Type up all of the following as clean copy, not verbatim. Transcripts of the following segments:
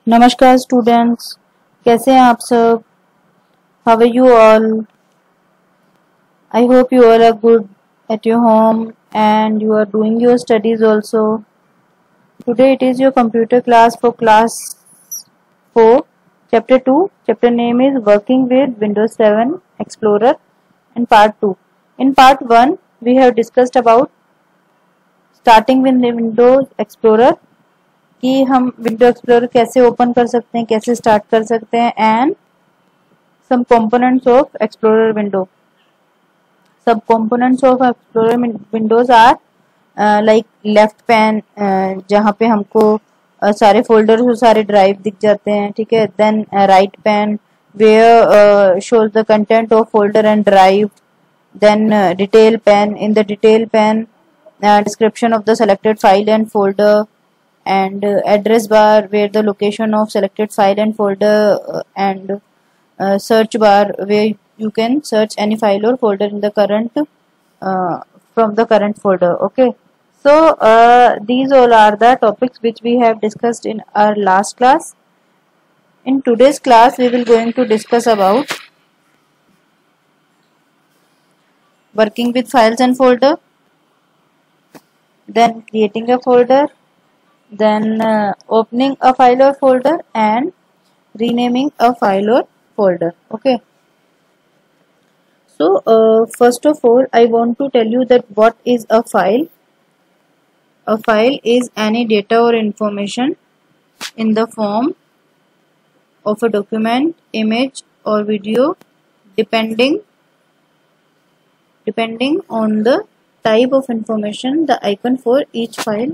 नमस्कार स्टूडेंट्स, कैसे हैं आप सब? How are you all? I hope you all are good at your home and you are doing your studies also. Today it is your computer class for class 4, chapter 2. Chapter name is Working with Windows 7 Explorer and part 2. In part 1 we have discussed about starting with the Windows Explorer, कि हम window explorer कैसे open कर सकते हैं, कैसे start कर सकते हैं, and some components of Explorer window. सब components of Explorer windows are like left pane, जहाँ पे हमको सारे फोल्डर्स और सारे ड्राइव दिख जाते हैं, ठीक है. Then right pane where shows the content of folder and drive. Then detail pane, in the detail pane description of the selected file and folder, and address bar where the location of selected file and folder, and search bar where you can search any file or folder in the current from the current folder. Okay, so these all are the topics which we have discussed in our last class. In today's class we will going to discuss about working with files and folder, then creating a folder, then opening a file or folder, and renaming a file or folder. Okay, so first of all I want to tell you that what is a file. A file is any data or information in the form of a document, image or video, depending on the type of information. The icon for each file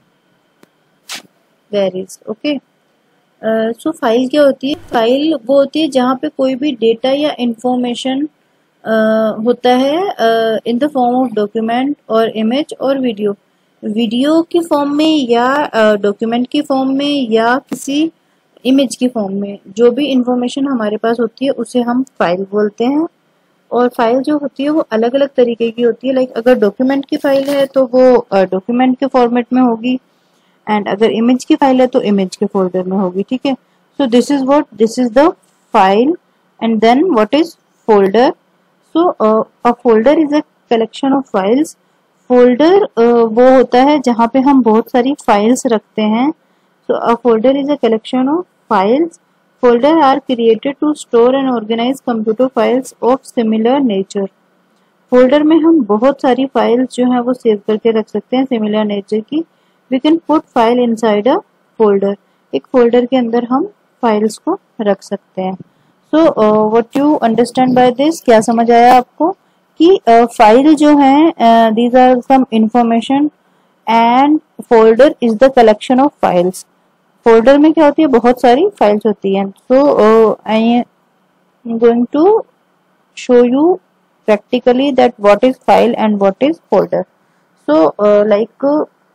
varies. Okay, so file क्या होती है? File वो होती है जहाँ पे कोई भी डेटा या इंफॉर्मेशन होता है in the form of document और इमेज और वीडियो. वीडियो की फॉर्म में या डॉक्यूमेंट की फॉर्म में या किसी इमेज की फॉर्म में जो भी इंफॉर्मेशन हमारे पास होती है उसे हम फाइल बोलते हैं. और फाइल जो होती है वो अलग अलग तरीके की होती है. लाइक अगर डॉक्यूमेंट की फाइल है तो वो डॉक्यूमेंट के फॉर्मेट में होगी, एंड अगर इमेज की फाइल है तो इमेज के फोल्डर में होगी. ठीक है, so this is the file. And then what is folder? So a folder is a collection of files. Folder वो होता है जहाँ पे हम बहुत सारी फाइल्स रखते हैं. So a folder is a collection of files. Folder are created to store and organize computer files of similar nature. Folder में हम बहुत सारी फाइल्स जो है वो सेव करके रख सकते हैं सिमिलर नेचर की. We can put file inside a folder. एक फोल्डर के अंदर हम फाइल्स को रख सकते हैं. So what you understand by this? क्या समझ आया आपको कि फाइल जो है these are some information and folder is the collection of files. Folder में क्या होती है? बहुत सारी फाइल्स होती हैं. So I am going to show you practically that what is file and what is folder. So like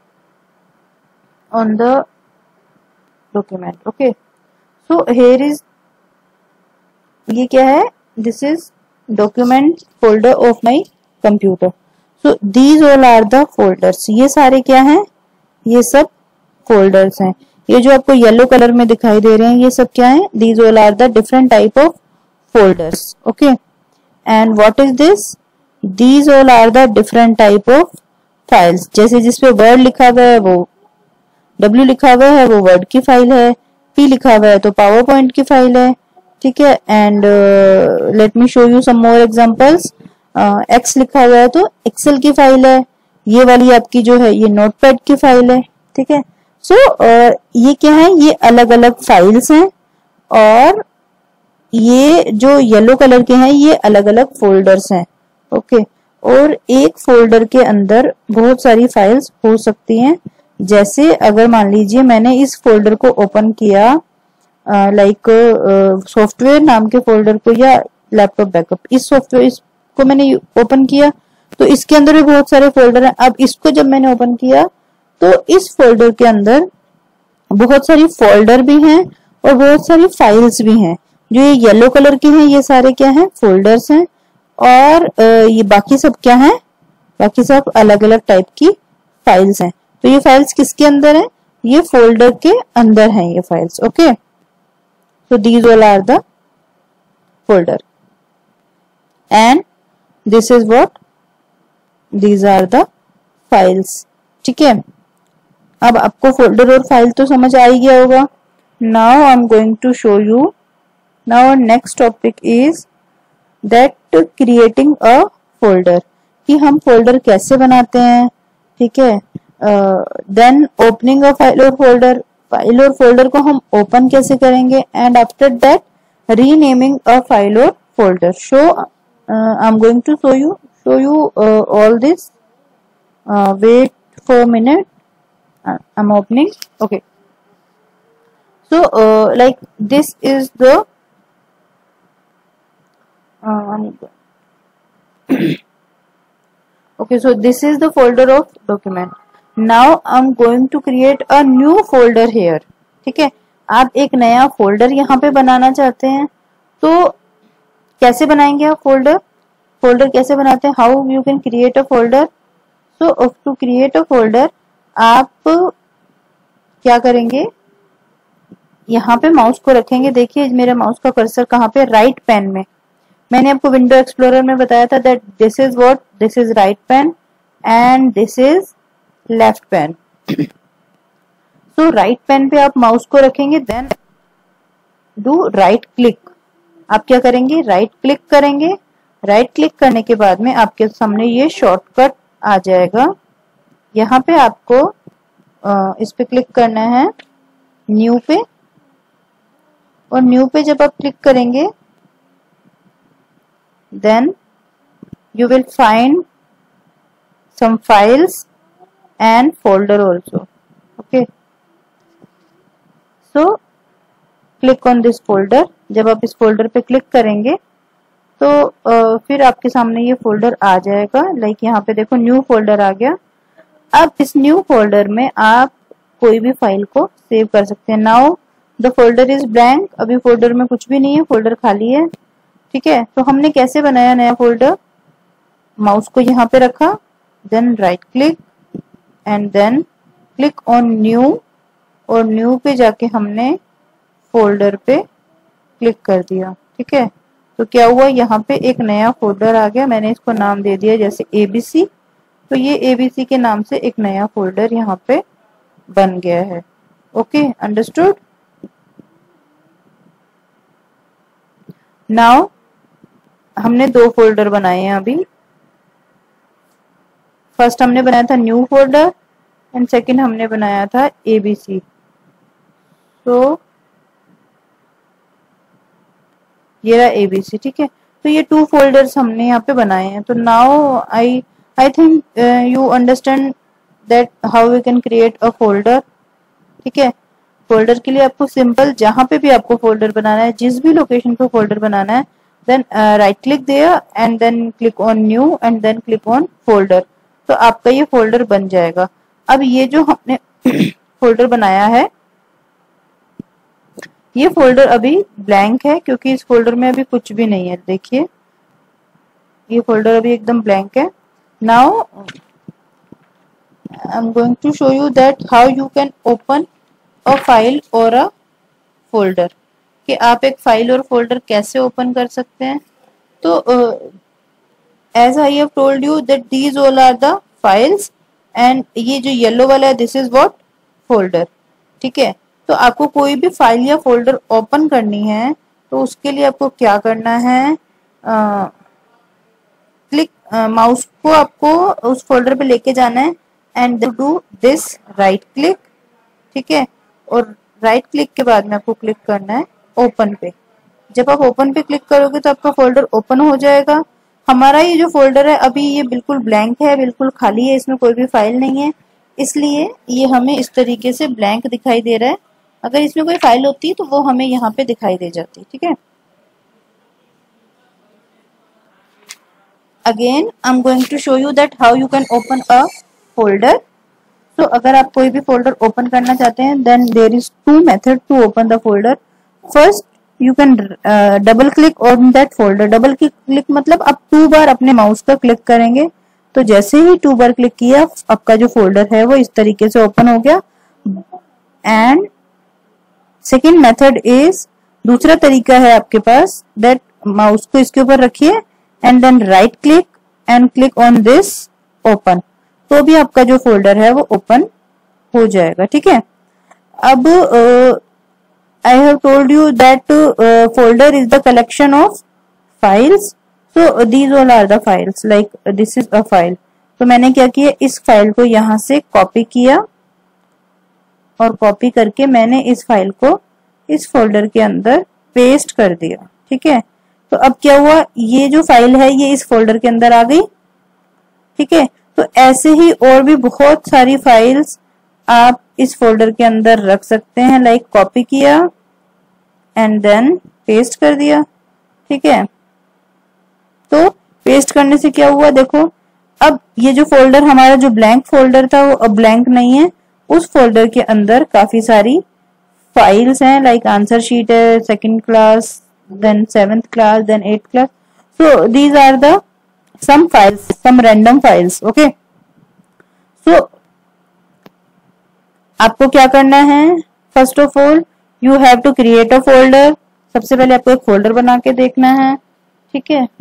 on the document. Okay, so here is, ये क्या है? This is document folder of my computer. So these all are the folders. ये सारे क्या हैं? ये सब folders हैं. ये जो आपको येलो कलर में दिखाई दे रहे हैं ये सब क्या है? These all are the different type of folders. Okay, and what is this? These all are the different type of files. जैसे जिसपे वर्ड लिखा हुआ है वो W लिखा हुआ है वो वर्ड की फाइल है, P लिखा हुआ है तो पावर पॉइंट की फाइल है. ठीक है, and let me show you some more examples. X लिखा हुआ है तो एक्सेल की फाइल है. ये वाली आपकी जो है ये नोटपैड की फाइल है. ठीक है, सो ये क्या है? ये अलग अलग फाइल्स हैं, और ये जो येलो कलर के हैं ये अलग अलग फोल्डर्स हैं. ओके, और एक फोल्डर के अंदर बहुत सारी फाइल्स हो सकती हैं. जैसे अगर मान लीजिए मैंने इस फोल्डर को ओपन किया, लाइक सॉफ्टवेयर नाम के फोल्डर को या लैपटॉप बैकअप, इस सॉफ्टवेयर इसको मैंने ओपन किया तो इसके अंदर भी बहुत सारे फोल्डर हैं. अब इसको जब मैंने ओपन किया तो इस फोल्डर के अंदर बहुत सारी फोल्डर भी हैं और बहुत सारी फाइल्स भी हैं. जो ये येलो कलर के हैं ये सारे क्या हैं? फोल्डर्स हैं. और ये बाकी सब क्या हैं? बाकी सब अलग अलग टाइप की फाइल्स हैं. तो ये फाइल्स किसके अंदर है? ये फोल्डर के अंदर है ये files. Okay, So these all are the folder, and this is what, these are the files. ठीक है, अब आपको फोल्डर और फाइल तो समझ आ ही गया होगा. Now I am going to show you, now next topic is that creating a folder, कि हम फोल्डर कैसे बनाते हैं. ठीक है, देन ओपनिंग अ फाइल और फोल्डर, फाइल और फोल्डर को हम ओपन कैसे करेंगे, and after that renaming a file और folder. So I'm going to show you all this. Wait for a minute. I'm opening. Okay. So like this is the okay. So this is the folder of document. Now I'm going to create a new folder here. ठीक है, आप एक नया folder यहाँ पे बनाना चाहते हैं, तो कैसे बनाएंगे आप फोल्डर, फोल्डर कैसे बनाते हैं, how you can create a folder. So to create a folder आप क्या करेंगे, यहाँ पे माउस को रखेंगे. देखिए मेरे माउस का कर्सर कहाँ पे, राइट पैन में. मैंने आपको विंडो एक्सप्लोरर में बताया था that this is what, this is right pane and this is left pane. So right pane पे आप माउस को रखेंगे, देन डू राइट क्लिक. आप क्या करेंगे, राइट क्लिक करेंगे. राइट क्लिक करने के बाद में आपके सामने ये शॉर्टकट आ जाएगा. यहाँ पे आपको इस पे क्लिक करना है, न्यू पे, और न्यू पे जब आप क्लिक करेंगे then you will find some files and folder also. Okay, so click on this folder. जब आप इस फोल्डर पे क्लिक करेंगे तो फिर आपके सामने ये फोल्डर आ जाएगा. लाइक यहाँ पे देखो न्यू फोल्डर आ गया. अब इस न्यू फोल्डर में आप कोई भी फाइल को सेव कर सकते हैं. Now the folder is blank, अभी फोल्डर में कुछ भी नहीं है, फोल्डर खाली है. ठीक है, तो हमने कैसे बनाया नया फोल्डर, माउस को यहाँ पे रखा, then right click and then click on new, और न्यू पे जाके हमने फोल्डर पे क्लिक कर दिया. ठीक है, तो क्या हुआ, यहाँ पे एक नया फोल्डर आ गया. मैंने इसको नाम दे दिया जैसे ABC. तो ये ABC के नाम से एक नया फोल्डर यहाँ पे बन गया है. Okay, understood. नाउ हमने दो फोल्डर बनाए हैं अभी. फर्स्ट हमने बनाया था न्यू फोल्डर एंड सेकंड हमने बनाया था ABC. तो ये रहा ABC. ठीक है, तो ये टू फोल्डर्स हमने यहाँ पे बनाए हैं. तो now I think you understand that how we can create a folder. ठीक है, फोल्डर के लिए आपको सिंपल, जहां पे भी आपको फोल्डर बनाना है, जिस भी लोकेशन पे फोल्डर बनाना है, then right click there and then click on new and then click on folder. तो आपका ये फोल्डर बन जाएगा. अब ये जो हमने फोल्डर बनाया है, ये फोल्डर अभी ब्लैंक है क्योंकि इस फोल्डर में अभी कुछ भी नहीं है. देखिए ये फोल्डर अभी एकदम ब्लैंक है. Now I am going to show you that how you can open a file और अ फोल्डर, कि आप एक फाइल और फोल्डर कैसे ओपन कर सकते हैं. तो as I have told you that these all are the files and ये जो येलो वाला है दिस इज व्हाट, फोल्डर. ठीक है, तो आपको कोई भी फाइल या फोल्डर ओपन करनी है तो उसके लिए आपको क्या करना है, क्लिक माउस को आपको उस फोल्डर पे लेके जाना है and do this right click. ठीक है, और राइट क्लिक के बाद में आपको क्लिक करना है ओपन पे. जब आप ओपन पे क्लिक करोगे तो आपका फोल्डर ओपन हो जाएगा. हमारा ये जो फोल्डर है अभी ये बिल्कुल ब्लैंक है, बिल्कुल खाली है, इसमें कोई भी फाइल नहीं है, इसलिए ये हमें इस तरीके से ब्लैंक दिखाई दे रहा है. अगर इसमें कोई फाइल होती तो वो हमें यहाँ पे दिखाई दे जाती. ठीक है, again I am going to show you that how you can open a folder. तो अगर आप कोई भी फोल्डर ओपन करना चाहते हैं then there is two method to open the folder. First you can double click on that folder. Double click मतलब आप 2 बार अपने माउस का क्लिक करेंगे, तो जैसे ही 2 बार क्लिक किया आपका जो फोल्डर है वो इस तरीके से ओपन हो गया. एंड सेकेंड मेथड इज दूसरा तरीका है आपके पास, दैट माउस को इसके ऊपर रखिए and then right click and click on this open, तो भी आपका जो फोल्डर है वो ओपन हो जाएगा। ठीक है, अब I have told you that folder is the collection of files. So these all are the files, like this is a file. तो मैंने क्या किया, इस फाइल को यहां से कॉपी किया और कॉपी करके मैंने इस फाइल को इस फोल्डर के अंदर पेस्ट कर दिया। ठीक है, तो अब क्या हुआ, ये जो फाइल है ये इस फोल्डर के अंदर आ गई। ठीक है, तो ऐसे ही और भी बहुत सारी फाइल्स आप इस फोल्डर के अंदर रख सकते हैं, लाइक कॉपी किया एंड देन पेस्ट कर दिया। ठीक है, तो पेस्ट करने से क्या हुआ, देखो अब ये जो फोल्डर हमारा जो ब्लैंक फोल्डर था वो अब ब्लैंक नहीं है, उस फोल्डर के अंदर काफी सारी फाइल्स हैं, लाइक आंसर शीट है, second class, then 7th class, then 8th class. So these are the some files, some random files. Okay, so आपको क्या करना है, first of all you have to create a folder. सबसे पहले आपको एक folder बना के देखना है। ठीक है,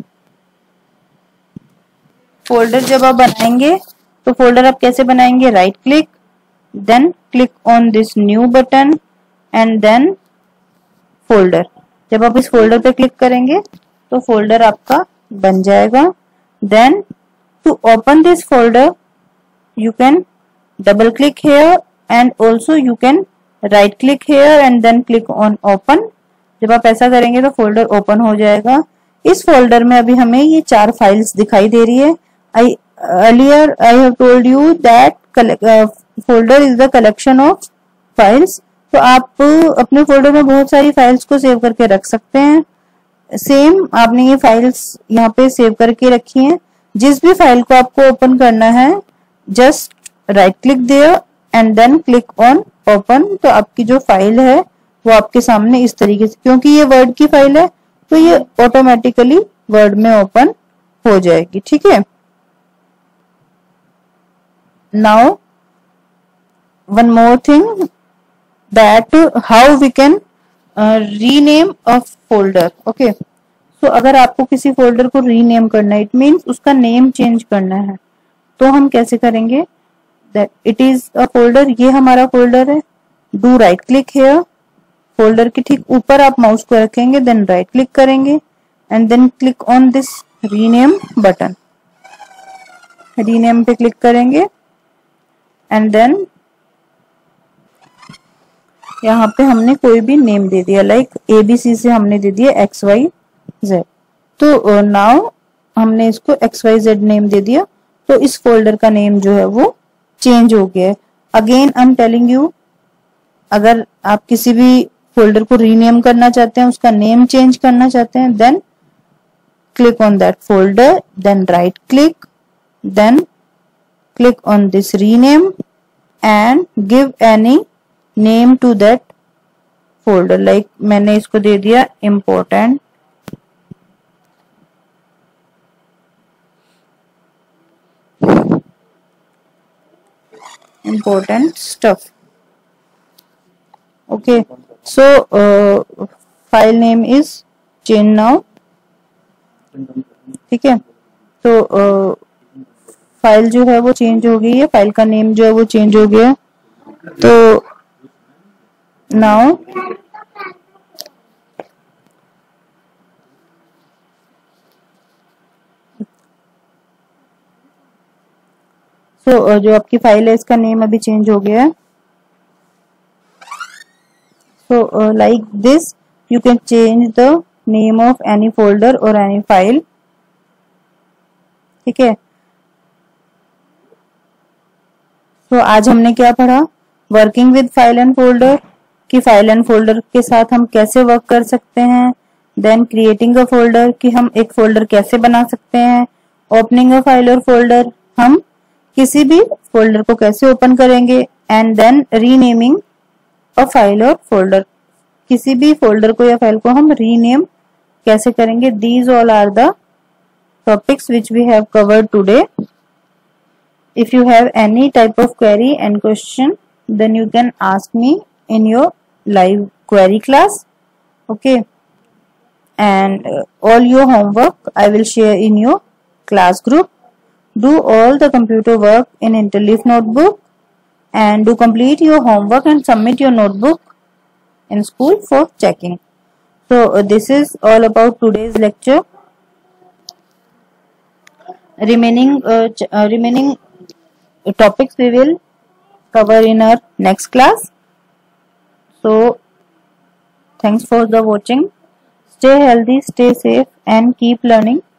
फोल्डर जब आप बनाएंगे तो फोल्डर आप कैसे बनाएंगे, right click, then click on this new button and then folder. जब आप इस फोल्डर पे क्लिक करेंगे तो फोल्डर आपका बन जाएगा। Then to open this folder you can double click here and also you can right click here and then click on open। जब आप ऐसा करेंगे तो फोल्डर ओपन हो जाएगा। इस फोल्डर में अभी हमें ये 4 फाइल्स दिखाई दे रही है। earlier I have told you that folder is the collection of files। तो आप अपने फोल्डर में बहुत सारी फाइल्स को सेव करके रख सकते हैं। सेम आपने ये फाइल्स यहाँ पे सेव करके रखी हैं। जिस भी फाइल को आपको ओपन करना है just right click there and then click on open, तो आपकी जो फाइल है वो आपके सामने इस तरीके से, क्योंकि ये वर्ड की फाइल है तो ये ऑटोमेटिकली वर्ड में ओपन हो जाएगी। ठीक है, now one more thing, that how we can rename a folder. Okay, so अगर आपको किसी फोल्डर को रीनेम करना है, इट मीन्स उसका नेम चेंज करना है, तो हम कैसे करेंगे, that it is a folder, ये हमारा फोल्डर है, do right click here, folder के ठीक ऊपर आप माउस को रखेंगे, देन राइट क्लिक करेंगे and then click on this rename button, rename पे क्लिक करेंगे एंड देन यहाँ पे हमने कोई भी नेम दे दिया, लाइक ABC से हमने दे दिया XYZ। तो नाउ हमने इसको XYZ नेम दे दिया, तो इस फोल्डर का नेम जो है वो चेंज हो गया है। Again I am telling you, अगर आप किसी भी फोल्डर को रीनेम करना चाहते हैं, उसका नेम चेंज करना चाहते हैं, then click on that folder, then right click, then click on this rename and give any name to that folder. Like मैंने इसको दे दिया important stuff। okay, so file name is change now। ठीक है, तो फाइल जो है वो चेंज हो गई है, फाइल का नेम जो है वो चेंज हो गया है। तो नाउ जो आपकी फाइल है इसका नेम अभी चेंज हो गया है। So like this you can change the name of any folder और एनी फाइल। ठीक है, तो आज हमने क्या पढ़ा, working with file and folder, कि फाइल एंड फोल्डर के साथ हम कैसे वर्क कर सकते हैं। देन क्रिएटिंग अ फोल्डर, कि हम एक फोल्डर कैसे बना सकते हैं। ओपनिंग अ फाइल और फोल्डर, हम किसी भी फोल्डर को कैसे ओपन करेंगे। And then renaming a file और फोल्डर, किसी भी फोल्डर को या फाइल को हम रीनेम कैसे करेंगे। These all are the topics which we have covered today. If you have any type of query and question, then you can ask me in your live query class. Okay, and all your homework I will share in your class group. Do all the computer work in Interleaf notebook, and do complete your homework and submit your notebook in school for checking. So this is all about today's lecture. Remaining topics we will cover in our next class. So thanks for the watching. Stay healthy, stay safe, and keep learning.